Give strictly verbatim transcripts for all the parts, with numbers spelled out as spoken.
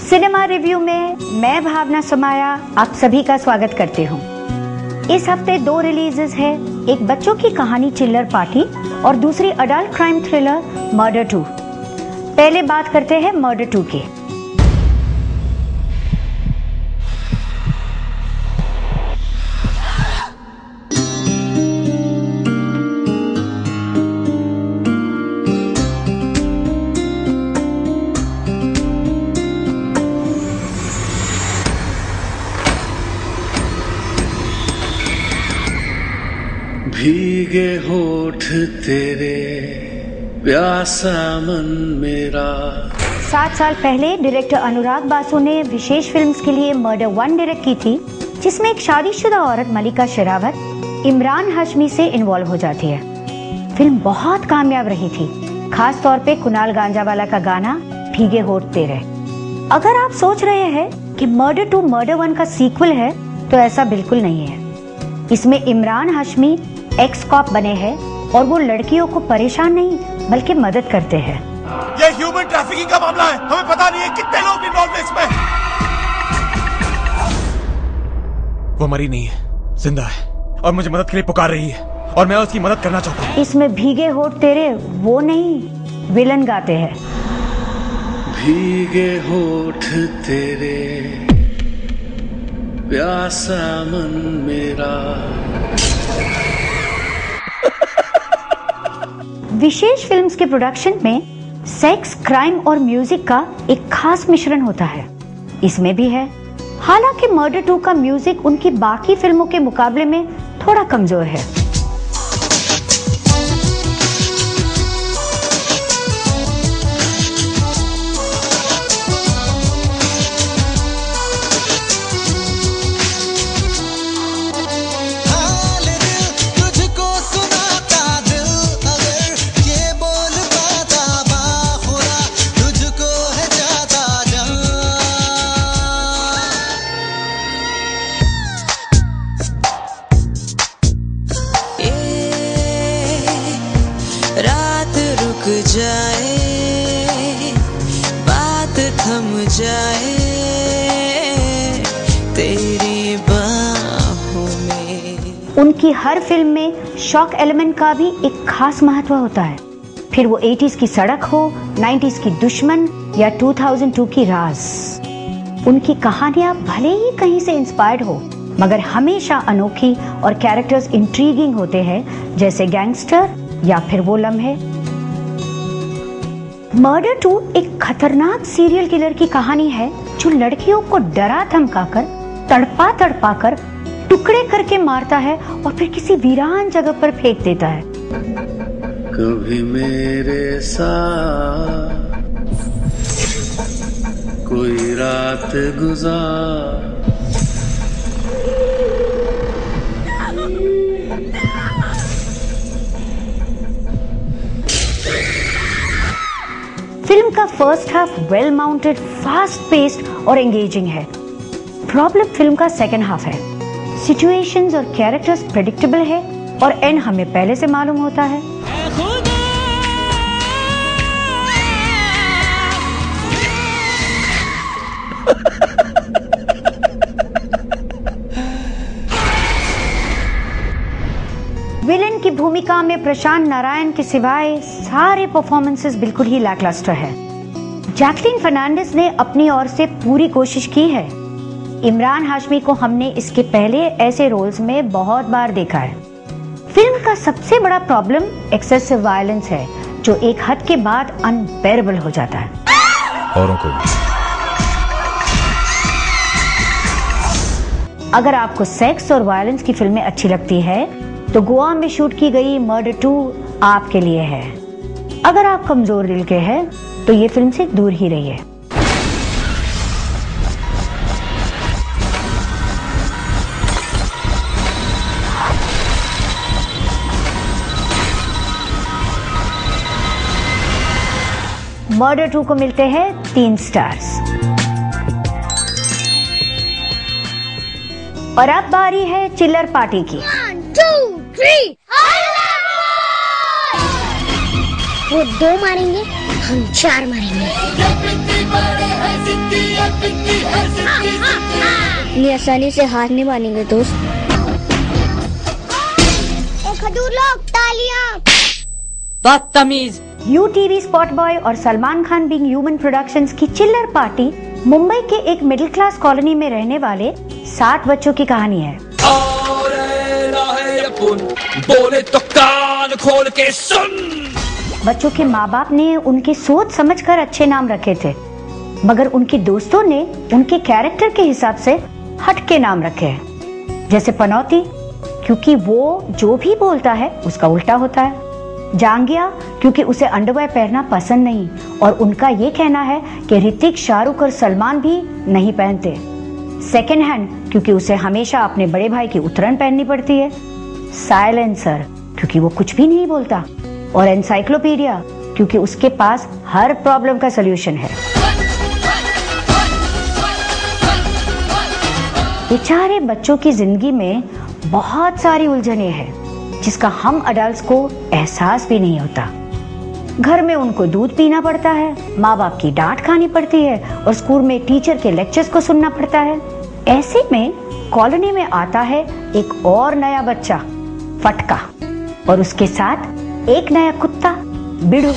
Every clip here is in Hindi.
सिनेमा रिव्यू में मैं भावना समाया आप सभी का स्वागत करती हूँ। इस हफ्ते दो रिलीजेस है, एक बच्चों की कहानी चिल्लर पार्टी और दूसरी adult crime thriller murder two. पहले बात करते हैं मर्डर टू की। भीगे होठ तेरे प्यासा मन मेरा। सात साल पहले डायरेक्टर अनुराग बासु ने विशेष फिल्म्स के लिए मर्डर वन डायरेक्ट की थी, जिसमें एक शादीशुदा औरत मलिका शेरावत इमरान हाशमी से इन्वॉल्व हो जाती है। फिल्म बहुत कामयाब रही थी, खास तौर पे कुणाल गांजावाला का गाना भीगे होठ तेरे। अगर आप सोच रहे हैं कि मर्डर टू मर्डर वन का सीक्वल है, तो ऐसा बिल्कुल नहीं है। इसमें इमरान हाशमी एक्स कॉप बने हैं और वो लड़कियों को परेशान नहीं बल्कि मदद करते हैं। ये ह्यूमन ट्रैफिकिंग का मामला है, हमें पता नहीं है कितने लोग इन्वॉल्व हैं इसमें। वो मरी नहीं है, जिंदा है और मुझे मदद के लिए पुकार रही है और मैं उसकी मदद करना चाहता हूँ। इसमें भीगे होठ तेरे वो नहीं, विलन गाते हैं। भीगे होठ तेरे प्यासा मन मेरा। विशेष फिल्म्स के प्रोडक्शन में सेक्स, क्राइम और म्यूजिक का एक खास मिश्रण होता है, इसमें भी है। हालांकि मर्डर टू का म्यूजिक उनकी बाकी फिल्मों के मुकाबले में थोड़ा कमजोर है। रात रुक जाए, बात थम जाए तेरी बाहों में। उनकी हर फिल्म में शॉक एलिमेंट का भी एक खास महत्व होता है, फिर वो एटीज़ की सड़क हो, नाइंटीज़ की दुश्मन या टू थाउज़ेंड टू की राज। उनकी कहानियां भले ही कहीं से इंस्पायर्ड हो, मगर हमेशा अनोखी और कैरेक्टर्स इंट्रीगिंग होते हैं, जैसे गैंगस्टर या फिर वो लम्हे। मर्डर टू एक खतरनाक सीरियल किलर की कहानी है जो लड़कियों को डरा धमकाकर, तड़पा तड़पा कर टुकड़े करके मारता है और फिर किसी वीरान जगह पर फेंक देता है। कभी मेरे साथ कोई रात गुजार। फिल्म का first half well mounted, fast paced और एंगेजिंग है। प्रॉब्लम फिल्म का सेकंड हाफ है। सिचुएशंस और कैरेक्टर्स प्रेडिक्टेबल है और एंड हमें पहले से मालूम होता है। विलेन की भूमिका में प्रशांत नारायण के सिवाय सारे परफॉर्मेंसेस बिल्कुल ही लैकलस्टर है। जैकलीन फर्नांडिस ने अपनी ओर से पूरी कोशिश की है। इमरान हाशमी को हमने इसके पहले ऐसे रोल्स में बहुत बार देखा है। फिल्म का सबसे बड़ा प्रॉब्लम एक्सेसिव वायलेंस है, जो एक हद के बाद अनबेरेबल हो जाता है। औरों को अगर आपको सेक्स और वायलेंस की फिल्में अच्छी लगती है, तो गोवा में शूट की गई मर्डर टू आपके लिए है। अगर आप कमजोर दिल के हैं, तो ये फिल्म से दूर ही रहिए। मर्डर टू को मिलते हैं तीन स्टार्स। और अब बारी है चिल्लर पार्टी की। One, two, three, वो दो मारेंगे, हम चार मारेंगे। इतनी आसानी से हार नहीं मानेंगे दोस्त। खजूर लोग तालियां। बदतमीज। यू टीवी स्पॉट बॉय और Salman Khan being human productions की चिल्लर पार्टी मुंबई के एक मिडिल क्लास कॉलोनी में रहने वाले सात बच्चों की कहानी है। बोले तो कान खोल के सुन। बच्चों के माँ बाप ने उनके सोच समझकर अच्छे नाम रखे थे, मगर उनके दोस्तों ने उनके कैरेक्टर के हिसाब से हटके नाम रखे हैं, जैसे पनौती क्योंकि वो जो भी बोलता है उसका उल्टा होता है, जांगिया क्योंकि उसे अंडरवेयर पहनना पसंद नहीं और उनका ये कहना है कि ऋतिक, शाहरुख और सलमान भी नहीं पहनते, सेकेंड हैंड क्योंकि उसे हमेशा अपने बड़े भाई की उतरन पहननी पड़ती है, साइलेंसर क्योंकि वो कुछ भी नहीं बोलता और एनसाइक्लोपीडिया क्योंकि उसके पास हर प्रॉब्लम का सलूशन है। बेचारे बच्चों की जिंदगी में बहुत सारी उलझनें हैं जिसका हम अडल्ट्स को एहसास भी नहीं होता। घर में उनको दूध पीना पड़ता है, माँ बाप की डांट खानी पड़ती है और स्कूल में टीचर के लेक्चर्स को सुनना पड़ता है। ऐसे में कॉलोनी में आता है एक और नया बच्चा, फटका, और उसके साथ एक नया कुत्ता, बिड़ू।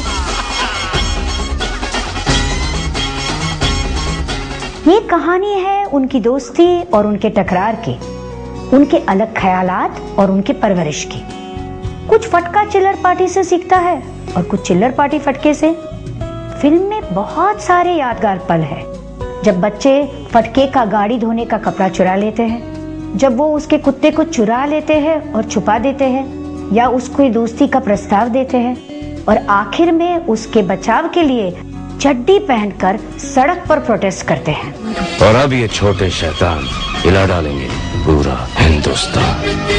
ये कहानी है उनकी दोस्ती और उनके टकरार की, उनके अलग ख्यालात और उनके परवरिश की। कुछ फटका चिल्लर पार्टी से सीखता है और कुछ चिल्लर पार्टी फटके से। फिल्म में बहुत सारे यादगार पल हैं, जब बच्चे फटके का गाड़ी धोने का कपड़ा चुरा लेते हैं, जब वो उसके कुत्ते को चुरा लेते हैं और छुपा देते हैं या उसको दोस्ती का प्रस्ताव देते हैं, और आखिर में उसके बचाव के लिए चड्डी पहनकर सड़क पर प्रोटेस्ट करते हैं। और अब ये छोटे शैतान हिला डालेंगे पूरा हिंदुस्तान।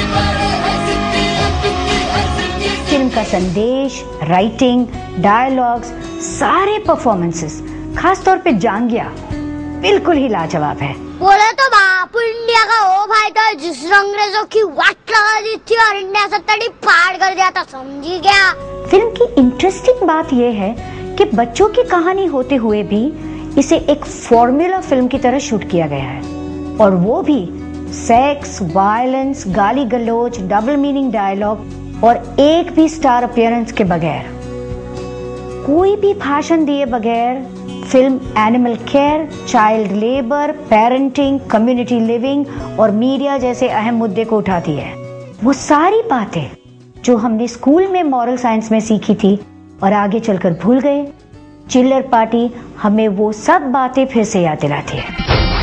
फिल्म का संदेश, राइटिंग, डायलॉग्स, सारे परफॉर्मेंसेस, खास तौर पे जांगिया बिल्कुल ही लाजवाब है। बोले तो बापू इंडिया का वो भाई था जिसने अंग्रेजों की वाट लगा दी थी और इंडिया से तड़ी पार कर दिया था, समझी क्या? फिल्म की इंटरेस्टिंग बात यह है कि बच्चों की कहानी होते हुए भी इसे एक फॉर्मूला फिल्म की तरह शूट किया गया है, और वो भी सेक्स, वायलेंस, गाली गलौज, डबल मीनिंग डायलॉग और एक भी स्टार अपीयरेंस के बगैर। कोई भी भाषण दिए बगैर film animal care, child labour, parenting, community living और मीडिया जैसे अहम मुद्दे को उठाती है। वो सारी बातें जो हमने स्कूल में मॉरल साइंस में सीखी थी और आगे चलकर भूल गए, चिल्लर पार्टी हमें वो सब बातें फिर से याद दिलाती है।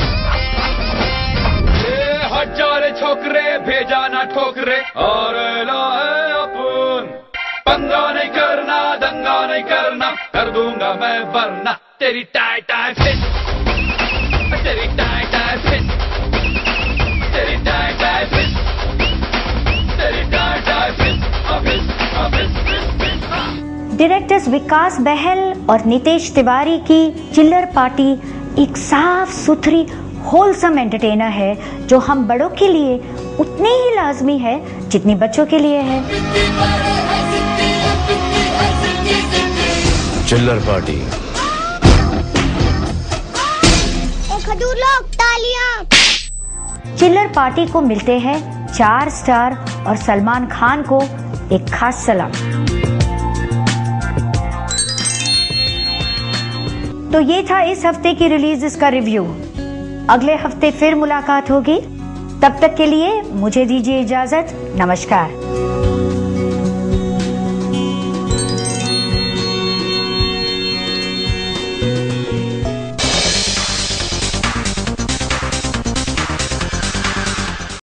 हजार छोकरे भेजा ना ठोकरे और लाए अपन, पंगा नहीं करना, दंगा नहीं करना, कर दूंगा मैं वरना तेरी टाई टाई फिट, तेरी टाई टाई फिट, तेरी टाई टाई फिट, तेरी tie tie fit, office office fit. Directors Vikas Bahl और नितेश तिवारी की चिल्लर पार्टी एक साफ सुथरी होलसम एंटरटेनर है जो हम बड़ों के लिए उतनी ही लाजमी है जितनी बच्चों के लिए है। चिल्लर पार्टी। खजूर लोग तालियां। चिल्लर पार्टी को मिलते हैं चार स्टार और सलमान खान को एक खास सलाम। तो ये था इस हफ्ते की रिलीज इसका रिव्यू। अगले हफ्ते फिर मुलाकात होगी, तब तक के लिए मुझे दीजिए इजाजत। नमस्कार।